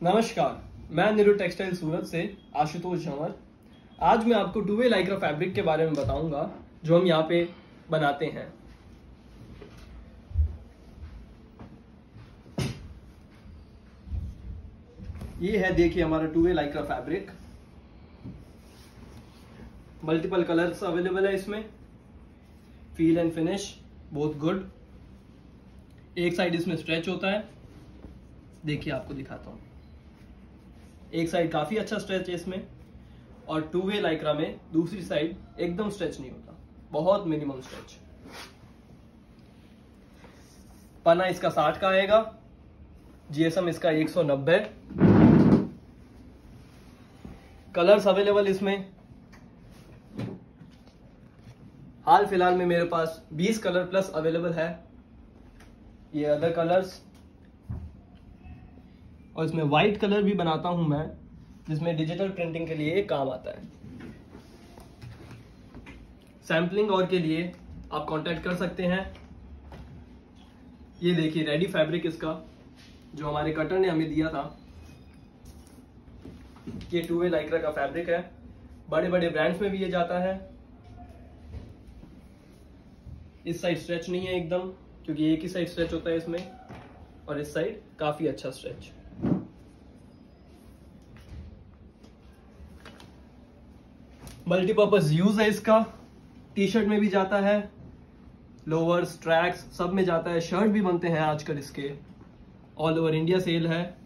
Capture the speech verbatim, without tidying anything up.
नमस्कार, मैं नीरू टेक्सटाइल सूरत से आशुतोष झंवर। आज मैं आपको टू वे लाइक्रा फैब्रिक के बारे में बताऊंगा जो हम यहाँ पे बनाते हैं। ये है, देखिए हमारा two way lycra fabric. Multiple colours available है इसमें। फील एंड फिनिश बहुत गुड। एक साइड इसमें स्ट्रेच होता है, देखिए आपको दिखाता हूं। एक साइड काफी अच्छा स्ट्रेच है इसमें, और टू वे लाइक्रा में दूसरी साइड एकदम स्ट्रेच नहीं होता, बहुत मिनिमम स्ट्रेच। पन्ना इसका साठ का आएगा, जीएसएम इसका एक सौ नब्बे। कलर्स अवेलेबल इसमें हाल फिलहाल में मेरे पास बीस कलर प्लस अवेलेबल है। ये अदर कलर्स, और इसमें व्हाइट कलर भी बनाता हूं मैं, जिसमें डिजिटल प्रिंटिंग के लिए काम आता है। सैम्पलिंग और के लिए आप कांटेक्ट कर सकते हैं। ये देखिए रेडी फैब्रिक इसका, जो हमारे कटर ने हमें दिया था। ये टू वे लाइक्रा का फैब्रिक है, बड़े बड़े ब्रांड्स में भी ये जाता है। इस साइड स्ट्रेच नहीं है एकदम, क्योंकि एक ही साइड स्ट्रेच होता है इसमें, और इस साइड काफी अच्छा स्ट्रेच। मल्टीपर्पज यूज है इसका। टी शर्ट में भी जाता है, लोअर्स, ट्रैक्स सब में जाता है। शर्ट भी बनते हैं आजकल इसके। ऑल ओवर इंडिया सेल है।